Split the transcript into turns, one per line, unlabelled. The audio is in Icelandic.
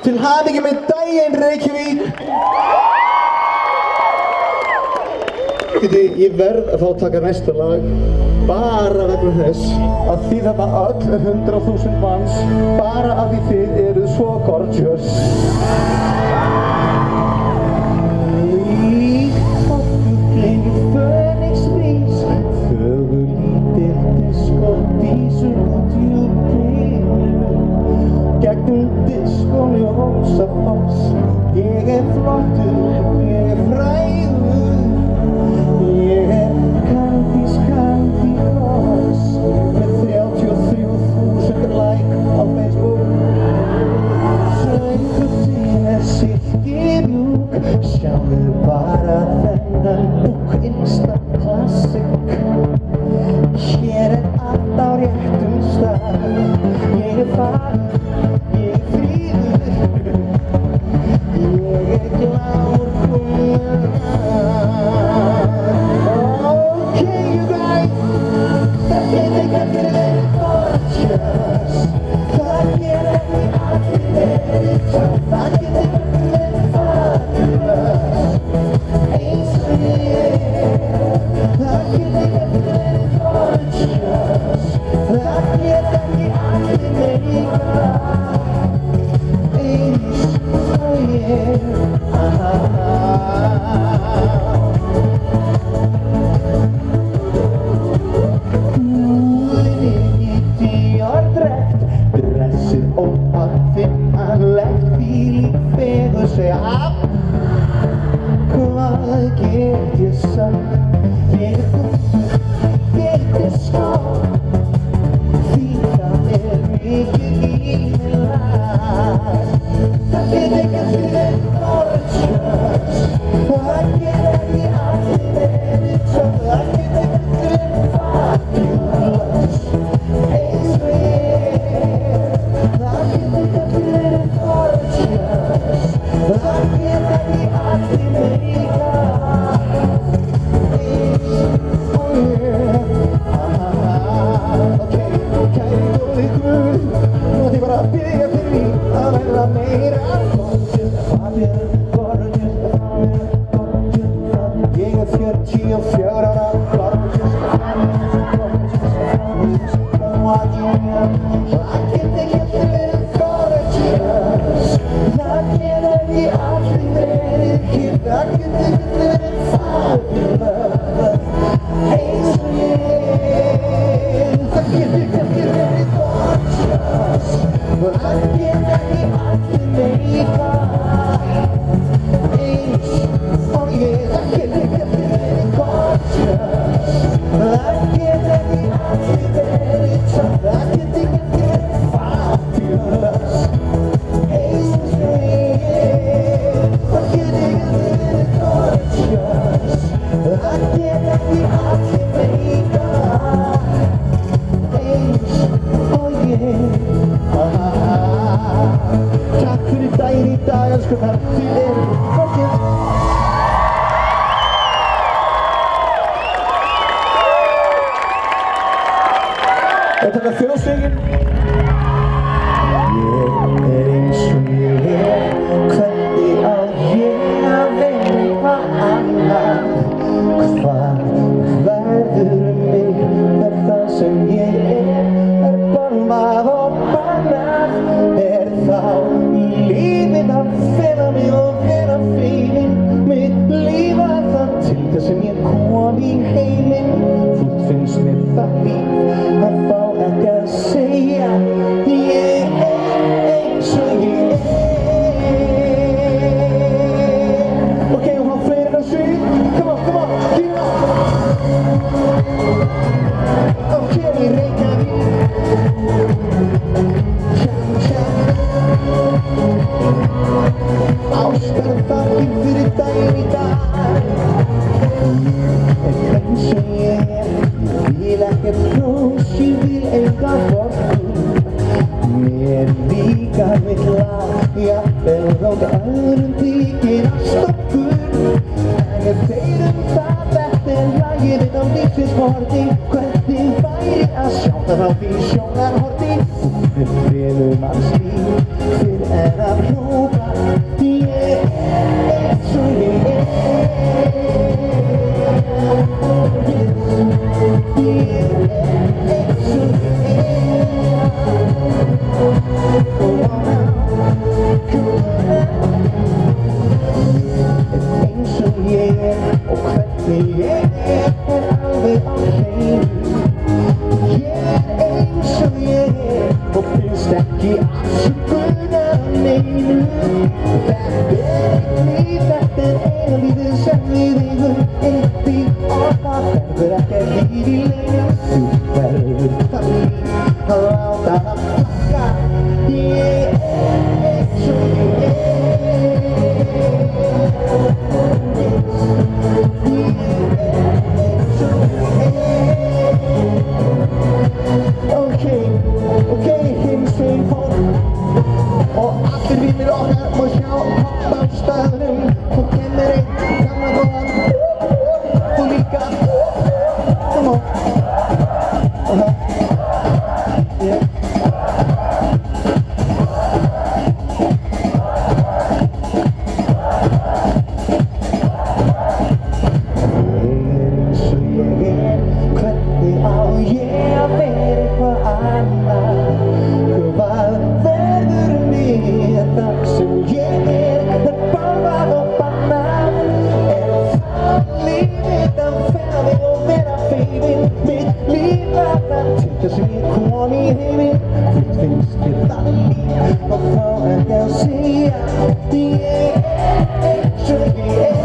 Til hamingju með daginn, Reykjavík! Ég verð að fá að taka næsta lag bara vegna þess að þið þarna öll 100.000 manns bara af því þið eruð svo gorgeous. Líkt á fuglinn Fönix rís, þögul lítill diskódísur út djúpinu. Gegnum diskóljós að foss, ég flottur, ég frægur. Ég Candice Candy Floss með 33.000 like á Facebook. Söngurinn silkimjúk, sjáðu bara þennan búk, instant classic. Hér allt á réttum stað, ég fagur, ég fríður, ég glár kominn. Þetta þjóðsöngin. Ég eins og ég hvernig á ég að vera annað? Hvað verður mig það sem ég bombað og bannað? Þá lífið að fela mig og vera feiminn? Mitt líf var það til þess sem ég kom í heiminn. Fullt finnst mér það líf að fá ekki að segja ég eins og ég Ok, og hann fleiri að syng. Come on, keep on. Ok, Reykjavík. Ástæðan þakkir fyrir daginn í dag. Ég eins og ég vil ekkert hrós, ég vil enga vorkunn. Mér líka mitt lag, jafnvel þótt öðrum þykir að stokkur. En ef þeir það, þetta lagið mitt á lífsins horti. Hvernig væri að sjá það á því sjónarhorti? Finner manns liv för en att ropa. Så och själv är aldrig okej. Och pinstack i asken mig nu. Vatten är lite sämre. Inte av för att jag blir längre. Superfamilj har allt att plocka. Och att det vinner dagar och jag hoppar stöden på kämmaren, samma gång på lika. Kom on. Yeah. Cause we corny heavy, things get funny. Before I can see the action,